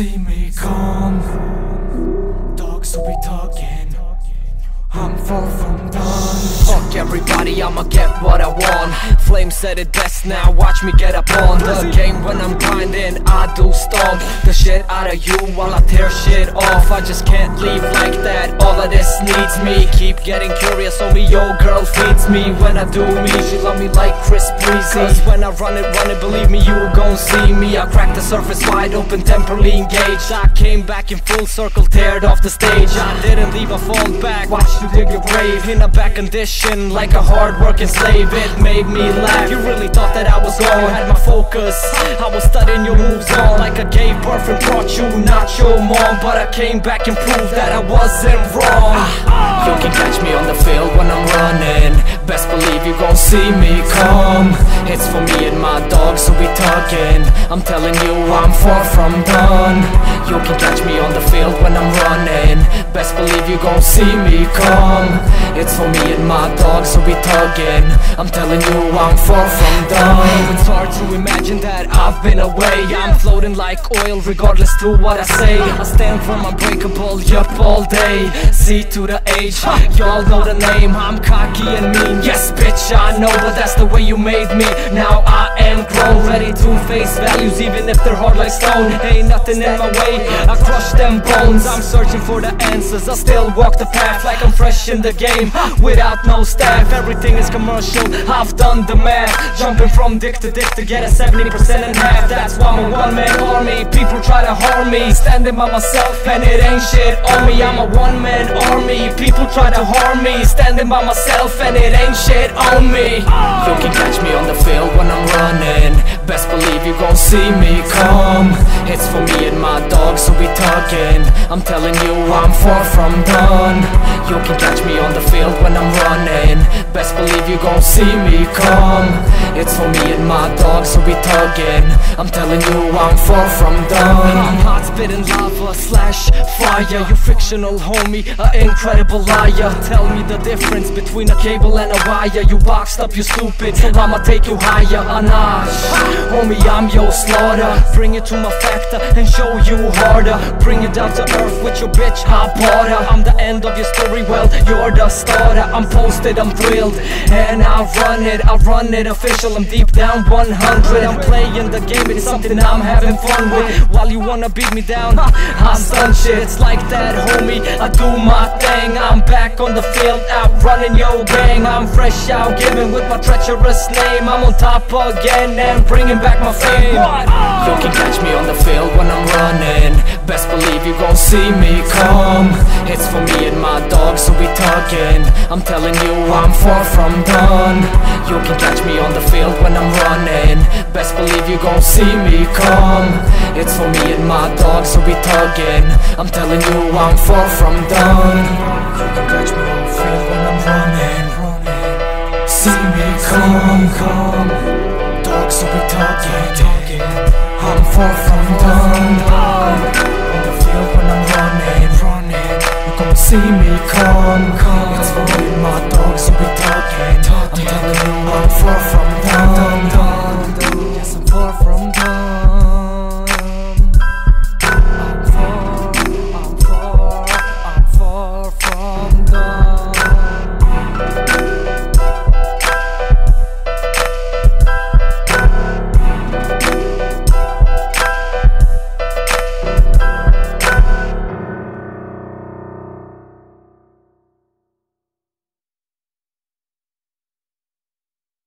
see me come. Dogs will be talking. I'm far from done. Fuck everybody, I'ma get what I want. Flame said it best now, watch me get up on the game. When I'm grinding, I do stomp the shit out of you while I tear shit off. I just can't leave like that, all of this needs me. Keep getting curious, only your girl feeds me. When I do me, she love me like Chris Breezy. Cause when I run it, believe me, you gon' see me. I cracked the surface wide open, temporarily engaged. I came back in full circle, teared off the stage. I didn't leave, I fall back, watch you dig your grave. In a bad condition, like a hard-working slave. It made me laugh, you really thought that I was gone. Had my focus, I was studying your moves on. Like I gave birth and brought you, not your mom. But I came back and proved that I wasn't wrong. You can catch me on the field when I'm running. Best believe you gon' see me come. It's for me and my dogs, so we talking. I'm telling you I'm far from done. You can catch me on the field when I'm running. Best believe you gon' see me come. It's for me and my dogs, so we talking. I'm telling you I'm far from done. It's hard to imagine that I've been away. I'm floating like oil regardless to what I say. I stand firm, unbreakable, yup, all day. C to the H, y'all know the name. I'm cocky and mean, yes bitch I know, but that's the way you made me. Now I am grown, ready to face values even if they're hard like stone. Ain't nothing in my way, I crush them bones. I'm searching for the answers, I still walk the path like I'm fresh in the game, without no staff. Everything is commercial, I've done the math. Jumping from dick to get a 70% in half. That's why I'm a one-man army. People try to harm me, standing by myself and it ain't shit on me. I'm a one-man army. People try to harm me, standing by myself and it ain't shit on me. You can catch me on the field when I'm running. Best believe you gon' see me come. It's for me and my dogs, so we talking. I'm telling you I'm far from done. You can catch me on the field when I'm running. Best believe you gon' see me come. It's for me and my dogs, so we talking. I'm telling you I'm far from done. I'm hot spitting lava slash fire. You fictional homie, a incredible liar. Tell me the difference between a cable and a wire. You boxed up, you stupid, so I'ma take you higher a notch. Homie, I'm your slaughter. Bring it to my factor and show you harder. Bring you down to earth with your bitch hot water. I'm the end of your story, well, you're the starter. I'm posted, I'm thrilled, and I run it official. I'm deep down 100. I'm playing the game, it's something I'm having fun with. While you wanna beat me down, I stun shit. It's like that, homie, I do my thing. I'm back on the field, out running your gang. I'm fresh out giving with my treacherous name. I'm on top again and bringing back my fame. You can catch me on the field when I'm running. Best believe you gon' see me come. It's for me and my dogs, so we talking. I'm telling you I'm far from done. You can catch me on the field when I'm running. Best believe you gon' see me come. It's for me and my dogs, so we talking. I'm telling you I'm far from done. You can catch me on the field when I'm running. See me come. Dogs, so we talking. I'm far from done. On the field when I'm running. You gon' see me come.